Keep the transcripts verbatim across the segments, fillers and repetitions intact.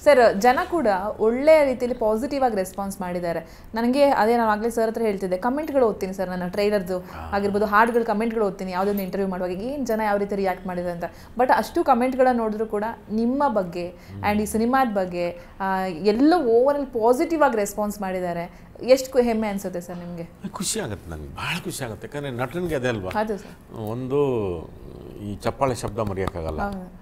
Sir ಜನ ಕೂಡ ಒಳ್ಳೆಯ ರೀತಿಯಲ್ಲಿ ಪಾಸಿಟಿವ್ ಆಗಿ ರೆಸ್ಪಾನ್ಸ್ ಮಾಡಿದ್ದಾರೆ. ನನಗೆ ಅದೇ ನಾನು ಆಗಲೇ ಸರ್ ಹತ್ರ ಹೇಳ್ತಿದ್ದೆ, ಕಮೆಂಟ್ಗಳು ಓದ್ತೀನಿ ಸರ್, ನನ್ನ ಟ್ರೈಲರ್ದು ಆಗಿರ್ಬೋದು, ಹಾಡುಗಳು ಕಮೆಂಟ್ಗಳು ಓದ್ತೀನಿ ಯಾವುದೊಂದು ಇಂಟರ್ವ್ಯೂ ಮಾಡುವಾಗ ಏನು ಜನ ಯಾವ ರೀತಿ ರಿಯಾಕ್ಟ್ ಮಾಡಿದೆ ಅಂತ. ಬಟ್ ಅಷ್ಟು ಕಮೆಂಟ್ಗಳನ್ನ ನೋಡಿದ್ರು ಕೂಡ ನಿಮ್ಮ ಬಗ್ಗೆ ಆ್ಯಂಡ್ ಈ ಸಿನಿಮಾದ ಬಗ್ಗೆ ಎಲ್ಲೋ ಓವರ್ ಆಲ್ ಪಾಸಿಟಿವ್ ಆಗಿ ರೆಸ್ಪಾನ್ಸ್ ಮಾಡಿದ್ದಾರೆ. ಎಷ್ಟು ಹೆಮ್ಮೆ ಅನ್ಸುತ್ತೆ ಸರ್ ನಿಮಗೆ? ಖುಷಿ ಆಗುತ್ತೆ, ನನಗೆ ಭಾಳ ಖುಷಿ ಆಗುತ್ತೆ. ಯಾಕಂದರೆ ನಟನಿಗೆ ಅದೇ ಅಲ್ವಾ, ಒಂದು ಈ ಚಪ್ಪಾಳೆ ಶಬ್ದ ಮರೆಯೋಕ್ಕಾಗಲ್ಲ.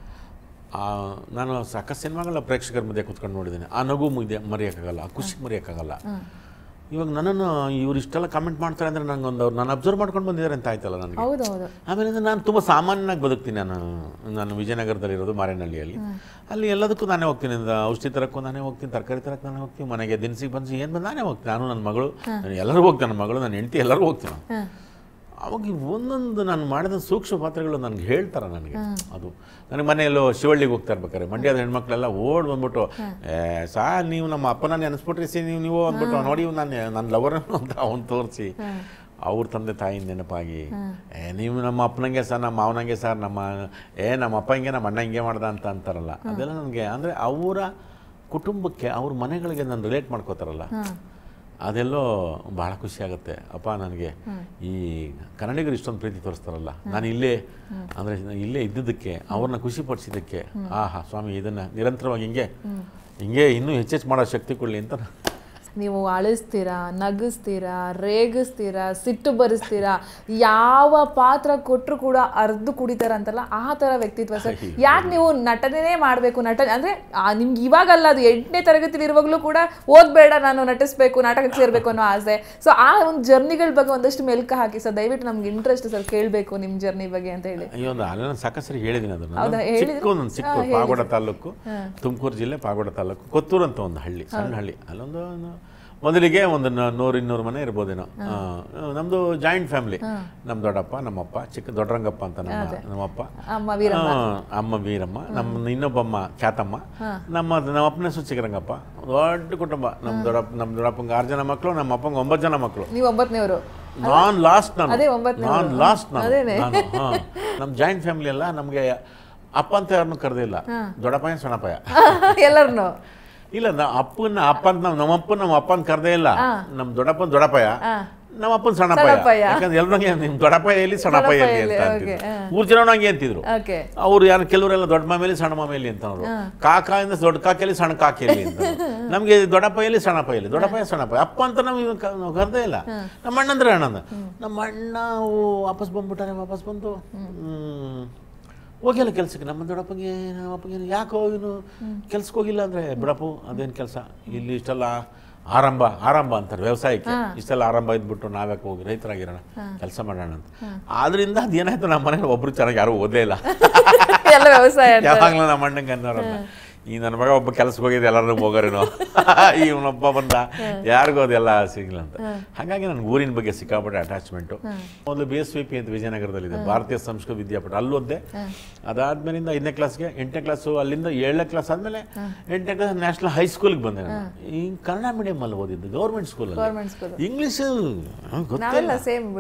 ನಾನು ಸಾಕಷ್ಟು ಸಿನಿಮಾಗಳ ಪ್ರೇಕ್ಷಕರ ಮಧ್ಯೆ ಕೂತ್ಕೊಂಡು ನೋಡಿದ್ದೀನಿ, ಆ ನಗು ಮುಗಿದೆ ಮರೆಯೋಕ್ಕಾಗಲ್ಲ, ಆ ಖುಷಿ ಮರೆಯೋಕ್ಕಾಗಲ್ಲ. ಇವಾಗ ನನ್ನನ್ನು ಇವ್ರು ಇಷ್ಟೆಲ್ಲ ಕಮೆಂಟ್ ಮಾಡ್ತಾರೆ ಅಂದರೆ ನಂಗೆ ಒಂದು ಅವ್ರು ನಾನು ಅಬ್ಸರ್ವ್ ಮಾಡ್ಕೊಂಡು ಬಂದಿದ್ದಾರೆ ಅಂತ ಆಯ್ತಲ್ಲ ನನಗೆ. ಆಮೇಲೆ ನಾನು ತುಂಬ ಸಾಮಾನ್ಯನಾಗಿ ಬದುಕ್ತೀನಿ. ನಾನು ನಾನು ವಿಜಯನಗರದಲ್ಲಿರೋದು, ಮಾರೇನಹಳ್ಳಿಯಲ್ಲಿ. ಅಲ್ಲಿ ಎಲ್ಲದಕ್ಕೂ ನಾನೇ ಹೋಗ್ತೀನಿ, ಔಷಧಿ ತರಕ್ಕೂ ನಾನೇ ಹೋಗ್ತೀನಿ, ತರಕಾರಿ ತರಕ್ಕೆ ನಾನೇ ಹೋಗ್ತೀನಿ, ಮನೆಗೆ ದಿನಸಿಗೆ ಬಂದು ಏನು ಬಂದು ನಾನೇ ಹೋಗ್ತೀನಿ. ನಾನು ನನ್ನ ಮಗಳು ಎಲ್ಲರೂ ಹೋಗ್ತೀನಿ, ನನ್ನ ಮಗಳು ನನ್ನ ಹೆಂಡತಿ ಎಲ್ಲರೂ ಹೋಗ್ತೀನಿ. ಅವಾಗ ಒಂದೊಂದು ನಾನು ಮಾಡಿದ ಸೂಕ್ಷ್ಮ ಪಾತ್ರಗಳು ನನಗೆ ಹೇಳ್ತಾರೆ. ನನಗೆ ಅದು ನನಗೆ ಮನೆಯಲ್ಲೋ ಶಿವಳ್ಳಿಗೆ ಹೋಗ್ತಾ ಇರ್ಬೇಕಾರೆ ಮಂಡ್ಯದ ಹೆಣ್ಮಕ್ಳೆಲ್ಲ ಓಡ್ ಬಂದ್ಬಿಟ್ಟು, ಸಾ ನೀವು ನಮ್ಮ ಅಪ್ಪನ ನೆನೆಸ್ಬಿಟ್ರಿ ಸಿ ನೀವು ನೀವು ಅಂದ್ಬಿಟ್ಟು ನೋಡಿ ನಾನು ನನ್ನ ಲವರ್ ಅಂತ ಅವ್ನು ತೋರಿಸಿ ಅವ್ರ ತಂದೆ ತಾಯಿನ ನೆನಪಾಗಿ, ಏ ನೀವು ನಮ್ಮ ಅಪ್ಪನಂಗೆ ಸರ್, ನಮ್ಮ ಮಾವನಂಗೆ ಸರ್, ನಮ್ಮ ಏ ನಮ್ಮ ಅಪ್ಪ ಹಿಂಗೆ ನಮ್ಮ ಅಣ್ಣ ಹಿಂಗೆ ಮಾಡ್ದ ಅಂತ ಅಂತಾರಲ್ಲ, ಅದೆಲ್ಲ ನನಗೆ ಅಂದರೆ ಅವರ ಕುಟುಂಬಕ್ಕೆ ಅವ್ರ ಮನೆಗಳಿಗೆ ನಾನು ರಿಲೇಟ್ ಮಾಡ್ಕೋತಾರಲ್ಲ, ಅದೆಲ್ಲೋ ಭಾಳ ಖುಷಿ ಆಗುತ್ತೆ. ಅಪ್ಪ ನನಗೆ ಈ ಕನ್ನಡಿಗರು ಇಷ್ಟೊಂದು ಪ್ರೀತಿ ತೋರಿಸ್ತಾರಲ್ಲ, ನಾನು ಇಲ್ಲೇ ಅಂದರೆ ಇಲ್ಲೇ ಇದ್ದಿದ್ದಕ್ಕೆ, ಅವ್ರನ್ನ ಖುಷಿ ಪಡಿಸಿದ್ದಕ್ಕೆ, ಆಹಾ ಸ್ವಾಮಿ ಇದನ್ನು ನಿರಂತರವಾಗಿ ಹಿಂಗೆ ಹಿಂಗೆ ಇನ್ನೂ ಹೆಚ್ಚೆಚ್ಚು ಮಾಡೋ ಶಕ್ತಿ ಕೊಡಲಿ ಅಂತ. ನೀವು ಅಳಿಸ್ತೀರಾ, ನಗಿಸ್ತೀರಾ, ರೇಗಿಸ್ತೀರಾ, ಸಿಟ್ಟು ಬರಿಸ್ತೀರಾ, ಯಾವ ಪಾತ್ರ ಕೊಟ್ಟರು ಕೂಡ ಅರ್ದು ಕುಡಿತಾರ ಅಂತಲ್ಲ, ಆ ಥರ ವ್ಯಕ್ತಿತ್ವ ಸರ್. ಯಾಕೆ ನೀವು ನಟನೆ ಮಾಡಬೇಕು, ನಟ ಅಂದರೆ ನಿಮ್ಗೆ ಇವಾಗಲ್ಲ, ಅದು ಎಂಟನೇ ತರಗತಿಲಿ ಇರುವಾಗಲೂ ಕೂಡ ಓದಬೇಡ ನಾನು ನಟಿಸ್ಬೇಕು, ನಾಟಕಕ್ಕೆ ಸೇರಬೇಕು ಅನ್ನೋ ಆಸೆ. ಸೊ ಆ ಒಂದು ಜರ್ನಿಗಳ ಬಗ್ಗೆ ಒಂದಷ್ಟು ಮೆಲ್ಕ ಹಾಕಿ ಸರ್, ದಯವಿಟ್ಟು ನಮ್ಗೆ ಇಂಟ್ರೆಸ್ಟ್ ಸರ್ ಕೇಳಬೇಕು ನಿಮ್ಮ ಜರ್ನಿ ಬಗ್ಗೆ ಅಂತ ಹೇಳಿ. ಅಯ್ಯೋ ನಾನು ಸಾಕಷ್ಟು ಹೇಳಿದ್ದೀನಿ ಅದನ್ನು. ಚಿಕ್ಕ ಚಿಕ್ಕ ಪಾಗೋಡ ತಾಲೂಕು, ತುಮಕೂರು ಜಿಲ್ಲೆ ಪಾಗೋಡ ತಾಲೂಕು, ಕೊತ್ತೂರು ಅಂತ ಒಂದು ಹಳ್ಳಿ, ಸಣ್ಣ ಹಳ್ಳಿ. ಅಲ್ಲೊಂದು ಮೊದಲಿಗೆ ಒಂದು ನೂರು ಇನ್ನೂರು ಮನೆ ಇರ್ಬೋದೇನೋ. ನಮ್ಮದು ಜಾಯಿಂಟ್ ಫ್ಯಾಮಿಲಿ, ನಮ್ಮ ದೊಡ್ಡಪ್ಪ, ನಮ್ಮಪ್ಪ, ಚಿಕ್ಕ ದೊಡ್ಡರಂಗಪ್ಪ ಅಂತ ನಮ್ಮ ನಮ್ಮಪ್ಪ, ಅಮ್ಮ ವೀರಮ್ಮ, ನಮ್ಮ ಇನ್ನೊಬ್ಬಮ್ಮ ಖ್ಯಾತಮ್ಮ, ನಮ್ಮ ನಮ್ಮಪ್ಪನ ಹೆಸರು ಚಿಕ್ಕರಂಗಪ್ಪ. ದೊಡ್ಡ ಕುಟುಂಬ. ನಮ್ಮ ದೊಡ್ಡಪ್ಪ ನಮ್ಮ ದೊಡ್ಡಪ್ಪಂಗೆ ಆರು ಜನ ಮಕ್ಕಳು, ನಮ್ಮ ಅಪ್ಪಂಗೆ ಒಂಬತ್ತು ಜನ ಮಕ್ಕಳು. ನಾನ್ ಲಾಸ್ಟ್ ನಾನು ನಾನ್ ಲಾಸ್ಟ್ ನಾನು ಹಾಂ ನಮ್ಮ ಜಾಯಿಂಟ್ ಫ್ಯಾಮಿಲಿ ಎಲ್ಲ ನಮಗೆ ಅಪ್ಪ ಅಂತ ಯಾರನ್ನು ಕರೆದಿಲ್ಲ, ದೊಡ್ಡಪ್ಪಯ್ಯ ಸಣ್ಣಪ್ಪಯ್ಯ ಎಲ್ಲರನ್ನು ಇಲ್ಲ. ನಾ ಅಪ್ಪನ ಅಪ್ಪ ಅಂತ ನಾವು ನಮ್ಮಪ್ಪ ನಮ್ಮ ಅಪ್ಪನ ಕರೆದೇ ಇಲ್ಲ. ನಮ್ಮ ದೊಡ್ಡಪ್ಪನ ದೊಡ್ಡಪ್ಪಯ್ಯ, ನಮ್ಮ ಅಪ್ಪನ ಸಣ್ಣಪ್ಪಯ್ಯ. ಯಾಕಂದ್ರೆ ಎಲ್ಲರಂಗೆ ನಿಮ್ಮ ದೊಡ್ಡಪ್ಪಯ್ಯ ಎಲ್ಲಿ ಸಣ್ಣಪ್ಪಯ್ಯ ಎಲ್ಲಿ ಅಂತ ಅಂತಿದ್ರು. ಮೂರು ಜನ ಹಂಗೆ ಅಂತಿದ್ರು. ಅವ್ರು ಯಾರು ಕೆಲವರೆಲ್ಲ ದೊಡ್ಡ ಮಾಮೇಲಿ ಸಣ್ಣ ಮಾಮೇಲಿ ಅಂತ ಅವರು, ಕಾಕಾಯಿಂದ ದೊಡ್ಡ ಕಾಕೆಯಲ್ಲಿ ಸಣ್ಣ ಕಾಕೆಯಲ್ಲಿ ಅಂತ. ನಮಗೆ ದೊಡ್ಡಪ್ಪಯ್ಯಲ್ಲಿ ಸಣ್ಣಪ್ಪಯ್ಯಲ್ಲಿ, ದೊಡ್ಡಪ್ಪಯ್ಯ ಸಣ್ಣಪ್ಪಯ್ಯ. ಅಪ್ಪ ಅಂತ ನಮಗೆ ಕರೆದೇ ಇಲ್ಲ. ನಮ್ಮ ಅಣ್ಣ ಅಂದ್ರೆ ಅಣ್ಣಂದ. ನಮ್ಮ ಅಣ್ಣ ವಾಪಸ್ ಬಂದ್ಬಿಟ್ಟಾರೆ. ವಾಪಸ್ ಬಂದು ಹೋಗಿಲ್ಲ ಕೆಲ್ಸಕ್ಕೆ. ನಮ್ಮ ದೊಡ್ಡಪ್ಪಗೆ ನಮ್ಮ ಅಪ್ಪಗೆ ಯಾಕೋ ಇವನು ಕೆಲ್ಸಕ್ಕೆ ಹೋಗಿಲ್ಲ ಅಂದರೆ, ಬಿಡಪ್ಪು ಅದೇನು ಕೆಲಸ ಇಲ್ಲಿ ಇಷ್ಟೆಲ್ಲ ಆರಂಭ ಆರಂಭ ಅಂತಾರೆ ವ್ಯವಸಾಯಕ್ಕೆ, ಇಷ್ಟೆಲ್ಲ ಆರಂಭ ಇದ್ಬಿಟ್ಟು ನಾವ್ಯಾಕೆ ಹೋಗಿ ರೈತರಾಗಿರೋಣ, ಕೆಲಸ ಮಾಡೋಣ ಅಂತ. ಆದ್ರಿಂದ ಅದೇನಾಯ್ತು, ನಮ್ಮ ಮನೇಲಿ ಒಬ್ರು ಚೆನ್ನಾಗಿ ಯಾರು ಓದೇ ಇಲ್ಲ, ಯಾವಾಗಲೂ ನಮ್ಮ ಅಣ್ಣಂಗೆ ಅನ್ನೋರಲ್ಲ. ಈ ನನ್ನ ಮಗ ಒಬ್ಬ ಕೆಲಸಕ್ಕೆ ಹೋಗಿದ್ದು ಎಲ್ಲರೂ ಹೋಗೋರೇನೋ, ಇವನೊಬ್ಬ ಬಂದ ಯಾರಿಗೂ ಅದೆಲ್ಲ ಸಿಗಲ್ಲ ಅಂತ. ಹಾಗಾಗಿ ನನಗೆ ಊರಿನ ಬಗ್ಗೆ ಸಿಕ್ಕಾಪಟ್ಟೆ ಅಟ್ಯಾಚ್ಮೆಂಟು. ಮೊದಲು ಬಿ ಎಸ್ ವಿ ಪಿ ಅಂತ ವಿಜಯನಗರದಲ್ಲಿದೆ, ಭಾರತೀಯ ಸಂಸ್ಕೃತ ವಿದ್ಯಾಪೀಠ, ಅಲ್ಲಿ ಓದ್ದೆ. ಅದಾದ್ಮೇಲಿಂದ ಐದನೇ ಕ್ಲಾಸ್ಗೆ, ಎಂಟನೇ ಕ್ಲಾಸು, ಅಲ್ಲಿಂದ ಏಳನೇ ಕ್ಲಾಸ್ ಆದಮೇಲೆ ಎಂಟನೇ ಕ್ಲಾಸ್ ನ್ಯಾಷನಲ್ ಹೈಸ್ಕೂಲ್ಗೆ ಬಂದೆ. ನಾನು ಈ ಕನ್ನಡ ಮೀಡಿಯಂ ಅಲ್ಲಿ ಓದಿದ್ದು, ಗೌರ್ಮೆಂಟ್ ಸ್ಕೂಲಲ್ಲಿ. ಇಂಗ್ಲೀಷು ಗೊತ್ತಿಲ್ಲ,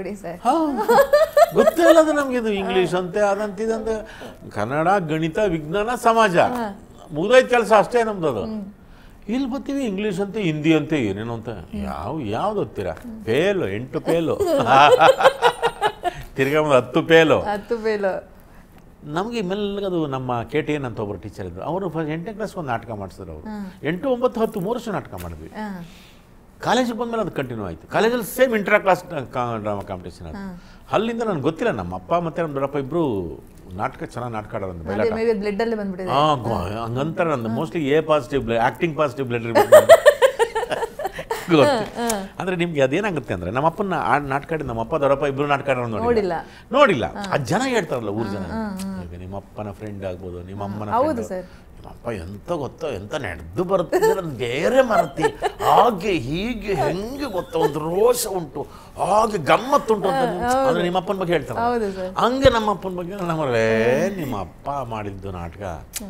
ಗೊತ್ತೇ ಇಲ್ಲ ಅದು ನಮ್ಗೆ. ಇದು ಇಂಗ್ಲೀಷ್ ಅಂತೆ ಅದಂತಿದಂತೆ, ಕನ್ನಡ, ಗಣಿತ, ವಿಜ್ಞಾನ, ಸಮಾಜ ಮುಗಿದೈದು ಕೆಲಸ ಅಷ್ಟೇ ನಮ್ದು. ಅದು ಇಲ್ಲಿ ಬರ್ತೀವಿ ಇಂಗ್ಲೀಷ್ ಅಂತೆ, ಹಿಂದಿ ಅಂತೆ, ಏನೇನು ಅಂತ. ಯಾವ ಯಾವ್ದು ಓದ್ತೀರಾ? ಪೇಲು, ಎಂಟು ಪೇಲು, ತಿರ್ಗಾ ಒಂದು ಹತ್ತು ಪೇಲು ಹತ್ತು ಪೇಲು ನಮಗೆ ಮೆಲ್ಲಗದು. ನಮ್ಮ ಕೆ ಟಿ ಎನ್ ಅಂತ ಒಬ್ಬರು ಟೀಚರ್ ಇದ್ರು, ಅವರು ಫಸ್ಟ್ ಎಂಟನೇ ಕ್ಲಾಸ್ಗೆ ಒಂದು ನಾಟಕ ಮಾಡಿಸಿದ್ರು. ಅವರು ಎಂಟು ಒಂಬತ್ತು ಹತ್ತು ಮೂರು ವರ್ಷ ನಾಟಕ ಮಾಡಿದ್ವಿ. ಕಾಲೇಜಿಗೆ ಬಂದಮೇಲೆ ಅದು ಕಂಟಿನ್ಯೂ ಆಯಿತು. ಕಾಲೇಜಲ್ಲಿ same intra class drama competition ಅದು. ಅಲ್ಲಿಂದ ನನಗೆ ಗೊತ್ತಿಲ್ಲ, ನಮ್ಮ ಅಪ್ಪ ಮತ್ತು ನಮ್ಮ ದೊಡ್ಡಪ್ಪ ಇಬ್ಬರು ನಾಟಕ ಚೆನ್ನಾಗಿ ನಾಟಕ ಆಡೋದು. ಹಂಗಂತಾರೆ ನಂದು mostly A positive blood, acting positive blood ಇರ್ಬೇಕು ಗೊತ್ತು. ಅಂದ್ರೆ ನಿಮ್ಗೆ ಅದೇನಾಗುತ್ತೆ ಅಂದ್ರೆ, ನಮ್ಮ ಅಪ್ಪನ ಆ ನಾಟಕ ಆಡಿ, ನಮ್ಮ ಅಪ್ಪ ದೊಡ್ಡಪ್ಪ ಇಬ್ರು ನಾಟಕ ಆಡೋದು ನೋಡಿಲ್ಲ ನೋಡಿಲ್ಲ ಆ ಜನ ಹೇಳ್ತಾರಲ್ಲ ಊರ್ ಜನ, ಈಗ ನಿಮ್ಮ ಅಪ್ಪನ ಫ್ರೆಂಡ್ ಆಗ್ಬೋದು, ನಿಮ್ಮ ಅಮ್ಮನ ಅಪ್ಪ ಎಂತ ಗೊತ್ತೋ, ಎಂತ ನಡೆದು ಬರುತ್ತೆ ಬೇರೆ ಮರತಿ, ಹಾಗೆ ಹೀಗೆ ಹೆಂಗೆ ಗೊತ್ತೋ, ಒಂದು ರೋಷ ಉಂಟು, ಹಾಗೆ ಗಮ್ಮತ್ತುಂಟು ಅಂತ ಅಂದ್ರೆ ನಿಮ್ಮ ಅಪ್ಪನ ಬಗ್ಗೆ ಹೇಳ್ತಾರೆ. ಹಂಗೆ ನಮ್ಮ ಅಪ್ಪನ ಬಗ್ಗೆ ನಮ್ಮರೇ, ನಿಮ್ಮ ಅಪ್ಪ ಮಾಡಿದ್ದು ನಾಟಕ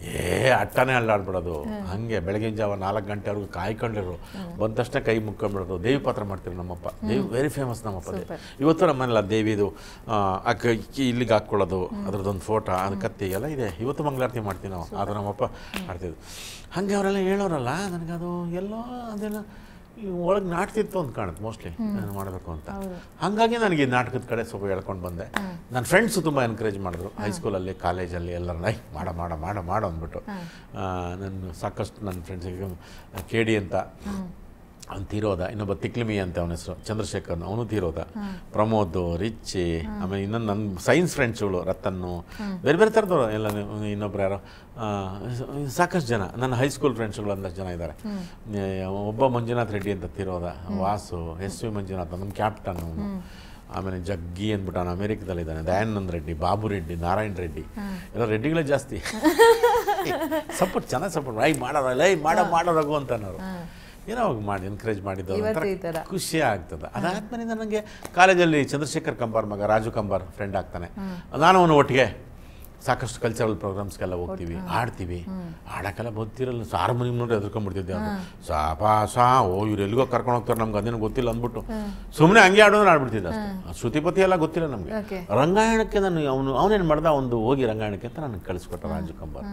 ಏ ಅಟ್ಟನೇ ಅಲ್ಲಾಡ್ಬಿಡೋದು. ಹಂಗೆ ಬೆಳಗಿನ ಜಾವ ನಾಲ್ಕು ಗಂಟೆವರೆಗೂ ಕಾಯ್ಕೊಂಡಿರು, ಬಂದ ತಕ್ಷಣ ಕೈ ಮುಕ್ಕೊಂಡ್ಬಿಡೋದು. ದೇವಿ ಪಾತ್ರ ಮಾಡ್ತೀವಿ ನಮ್ಮಪ್ಪ, ದೇವಿ ವೆರಿ ಫೇಮಸ್ ನಮ್ಮಪ್ಪ. ಇವತ್ತು ನಮ್ಮನೆಲ್ಲ ದೇವಿದು ಅಕ್ಕ ಇಲ್ಲಿಗೆ ಹಾಕ್ಕೊಳ್ಳೋದು, ಅದ್ರದ್ದೊಂದು ಫೋಟೋ, ಅದು ಕತ್ತಿ ಎಲ್ಲ ಇದೆ. ಇವತ್ತು ಮಂಗಳಾರತಿ ಮಾಡ್ತೀವಿ ನಾವು, ಅದು ನಮ್ಮಪ್ಪ ಮಾಡ್ತಿದ್ವು. ಹಾಗೆ ಅವರೆಲ್ಲ ಹೇಳೋರಲ್ಲ, ನನಗದು ಎಲ್ಲೋ ಅದೇನೋ ಒಳಗೆ ನಾಟ್ತಿತ್ತು ಅಂತ ಕಾಣುತ್ತೆ ಮೋಸ್ಟ್ಲಿ ನಾನು ಮಾಡಬೇಕು ಅಂತ. ಹಾಗಾಗಿ ನನಗೆ ನಾಟಕದ ಕಡೆ ಸ್ವಲ್ಪ ಹೇಳ್ಕೊಂಡು ಬಂದೆ. ನನ್ನ ಫ್ರೆಂಡ್ಸು ತುಂಬ ಎನ್ಕರೇಜ್ ಮಾಡಿದ್ರು, ಹೈಸ್ಕೂಲಲ್ಲಿ ಕಾಲೇಜಲ್ಲಿ ಎಲ್ಲರೂ ಐ ಮಾಡ ಮಾಡ ಮಾಡ ಮಾಡು ಅಂದ್ಬಿಟ್ಟು. ನನ್ನ ಸಾಕಷ್ಟು ನನ್ನ ಫ್ರೆಂಡ್ಸಿಗೆ ಕೆ ಡಿ ಅಂತ ಅವ್ನು ತೀರೋದ, ಇನ್ನೊಬ್ಬ ತಿಕ್ಲಿಮಿ ಅಂತ ಅವನ ಹೆಸರು ಚಂದ್ರಶೇಖರ್ನ, ಅವನು ತೀರೋದ, ಪ್ರಮೋದ್, ರಿಚ್ಚಿ, ಆಮೇಲೆ ಇನ್ನೊಂದು ನನ್ನ ಸೈನ್ಸ್ ಫ್ರೆಂಡ್ಸ್ಗಳು ರತನ್ನು, ಬೇರೆ ಬೇರೆ ಥರದವರು ಎಲ್ಲ. ಇನ್ನೊಬ್ರು ಯಾರೋ ಸಾಕಷ್ಟು ಜನ ನನ್ನ ಹೈಸ್ಕೂಲ್ ಫ್ರೆಂಡ್ಸ್ಗಳು ಒಂದಷ್ಟು ಜನ ಇದ್ದಾರೆ. ಒಬ್ಬ ಮಂಜುನಾಥ್ ರೆಡ್ಡಿ ಅಂತ ತೀರೋದ, ವಾಸು, ಎಸ್ ವಿ ಮಂಜುನಾಥ್ ನಮ್ಮ ಕ್ಯಾಪ್ಟನ್ ಅವನು. ಆಮೇಲೆ ಜಗ್ಗಿ ಅಂದ್ಬಿಟ್ಟು ಅವನು ಅಮೇರಿಕದಲ್ಲಿದ್ದಾನೆ, ದಯಾನಂದ್ ರೆಡ್ಡಿ, ಬಾಬು ರೆಡ್ಡಿ, ನಾರಾಯಣ್ ರೆಡ್ಡಿ, ಎಲ್ಲ ರೆಡ್ಡಿಗಳೇ ಜಾಸ್ತಿ. ಸಪೋರ್ಟ್ ಚೆನ್ನಾಗಿ ಸಪೋರ್ಟ್ ಐ ಮಾಡೋರ ಲೈ ಮಾಡೋ ಮಾಡೋ ರಘು ಅಂತ ಅನ್ನೋರು. ಏನೋ ಅವಾಗ ಮಾಡಿ ಎನ್ಕರೇಜ್ ಮಾಡಿದ್ದು ಖುಷಿ ಆಗ್ತದೆ. ಅದಾದ್ಮೇಲೆ ನನಗೆ ಕಾಲೇಜಲ್ಲಿ ಚಂದ್ರಶೇಖರ್ ಕಂಬಾರ್ ಮಗ ರಾಜು ಕಂಬಾರ್ ಫ್ರೆಂಡ್ ಆಗ್ತಾನೆ. ನಾನು ಅವನು ಒಟ್ಟಿಗೆ ಸಾಕಷ್ಟು ಕಲ್ಚರಲ್ ಪ್ರೋಗ್ರಾಮ್ಸ್ಗೆಲ್ಲ ಹೋಗ್ತೀವಿ, ಆಡ್ತೀವಿ. ಆಡೋಕ್ಕೆಲ್ಲ ಗೊತ್ತಿರಲ್ಲ, ಹಾರ್ಮೋನಿಯಂ ನೋಡಿ ಎದ್ಕೊಂಡ್ಬಿಡ್ತಿದ್ದೆ. ಅವನು ಸಾಪಾ ಸಾ ಓ ಇವ್ರು ಎಲ್ಲಿಗೋ ಕರ್ಕೊಂಡು ಹೋಗ್ತಾರೆ, ನಮ್ಗೆ ಅದೇನು ಗೊತ್ತಿಲ್ಲ ಅಂದ್ಬಿಟ್ಟು ಸುಮ್ಮನೆ ಹಂಗೆ ಆಡೋದ್ರೆ ಆಡ್ಬಿಡ್ತಿದ್ದೆ ಅಷ್ಟೇ. ಶ್ರುತಿಪತಿ ಎಲ್ಲ ಗೊತ್ತಿಲ್ಲ ನಮಗೆ. ರಂಗಾಯಣಕ್ಕೆ ನಾನು ಅವನು ಅವನೇನು ಮಾಡ್ದ, ಒಂದು ಹೋಗಿ ರಂಗಾಯಣಕ್ಕೆ ಅಂತ ನನಗೆ ಕಳಿಸ್ಕೊಟ್ಟ ರಾಜು ಕಂಬಾರ್.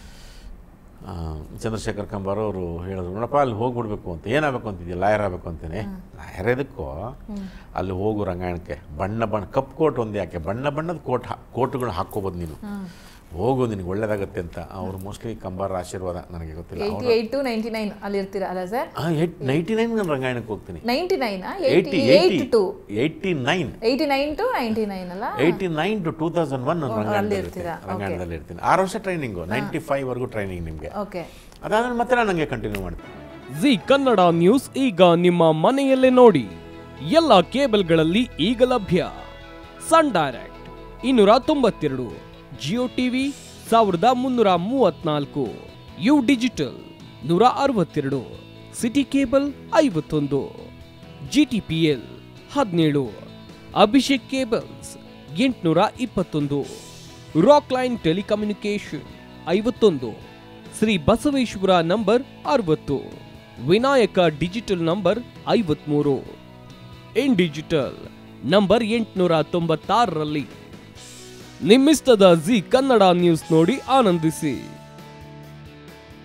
ಚಂದ್ರಶೇಖರ್ ಕಂಬಾರ್ ಅವರು ಹೇಳಿದ್ರು, ನೋಡಪ್ಪ ಅಲ್ಲಿ ಹೋಗ್ಬಿಡ್ಬೇಕು ಅಂತ. ಏನಾಗಬೇಕು ಅಂತಿದ್ಯಾ? ಲಾಯರ್ ಆಗಬೇಕು ಅಂತೀನಿ. ಲಾಯರ್ ಇದಕ್ಕೂ ಅಲ್ಲಿ ಹೋಗು ರಂಗಾಯಣಕ್ಕೆ, ಬಣ್ಣ ಬಣ್ಣ ಕಪ್ ಕೋಟ್ ಒಂದು ಯಾಕೆ, ಬಣ್ಣ ಬಣ್ಣದ ಕೋಟ್ ಕೋಟುಗಳು ಹಾಕ್ಕೋಬೋದು ನೀನು, ಹೋಗು ನಿನಗೆ ಒಳ್ಳೇದಾಗುತ್ತೆ ಅಂತ. ಅವರು ಮೋಸ್ಟ್ಲಿ ಕಂಬಾರ ಆಶೀರ್ವಾದ, ನನಗೆ ಗೊತ್ತಿಲ್ಲ. ನೈಂಟಿ ನೈನ್ ಅಲ್ಲಿ ಇರ್ತೀರಾ ಅಲ್ಲ ಸರ್? ನೈಂಟಿ ನೈನ್ ನಾನು ರಂಗಾಯಣಕ್ಕೆ ಹೋಗ್ತೀನಿ. Ninety nine eighty two eighty nine eighty nine to ninety nine ಅಲ್ಲ, eighty nine to two thousand one ರಂಗಾಯಣದಲ್ಲಿ ಇರ್ತೀನಿ. ಆರು ವರ್ಷ ಟ್ರೈನಿಂಗು, ನೈಂಟಿ ಫೈವ್ ವರೆಗೂ ಟ್ರೈನಿಂಗ್ ನಿಮಗೆ. ಅದಾದ್ಮೇಲೆ ಮತ್ತೆ ನಾನು ಹಂಗೆ ಕಂಟಿನ್ಯೂ ಮಾಡ್ತೀನಿ. ಜಿ ಕನ್ನಡ ನ್ಯೂಸ್ ಈಗ ನಿಮ್ಮ ಮನೆಯಲ್ಲೇ ನೋಡಿ. ಎಲ್ಲ ಕೇಬಲ್ಗಳಲ್ಲಿ ಈಗ ಲಭ್ಯ. ಸನ್ ಡೈರೆಕ್ಟ್ ಇನ್ನೂರ ತೊಂಬತ್ತೆರಡು, ಜಿಯೋ ಟಿವಿ ಸಾವಿರದ ಮುನ್ನೂರ ಮೂವತ್ನಾಲ್ಕು, ಯು ಡಿಜಿಟಲ್ ನೂರ ಅರವತ್ತೆರಡು, ಸಿಟಿ ಕೇಬಲ್ ಐವತ್ತೊಂದು, ಜಿ ಟಿ ಪಿ ಎಲ್ ಹದಿನೇಳು, ಅಭಿಷೇಕ್ ಕೇಬಲ್ಸ್ ಎಂಟುನೂರ ಇಪ್ಪತ್ತೊಂದು, ರಾಕ್ ಲೈನ್ ಟೆಲಿಕಮ್ಯುನಿಕೇಶನ್ ಐವತ್ತೊಂದು, ಶ್ರೀ ಬಸವೇಶ್ವರ ನಂಬರ್ ಅರವತ್ತು, ವಿನಾಯಕ ಡಿಜಿಟಲ್ ನಂಬರ್ ಐವತ್ಮೂರು, ಇನ್ ಡಿಜಿಟಲ್ ನಂಬರ್ ಎಂಟುನೂರ ತೊಂಬತ್ತಾರರಲ್ಲಿ. ನಿಮ್ಮಿಸ್ತದ ಜಿ ಕನ್ನಡ ನ್ಯೂಸ್ ನೋಡಿ ಆನಂದಿಸಿ.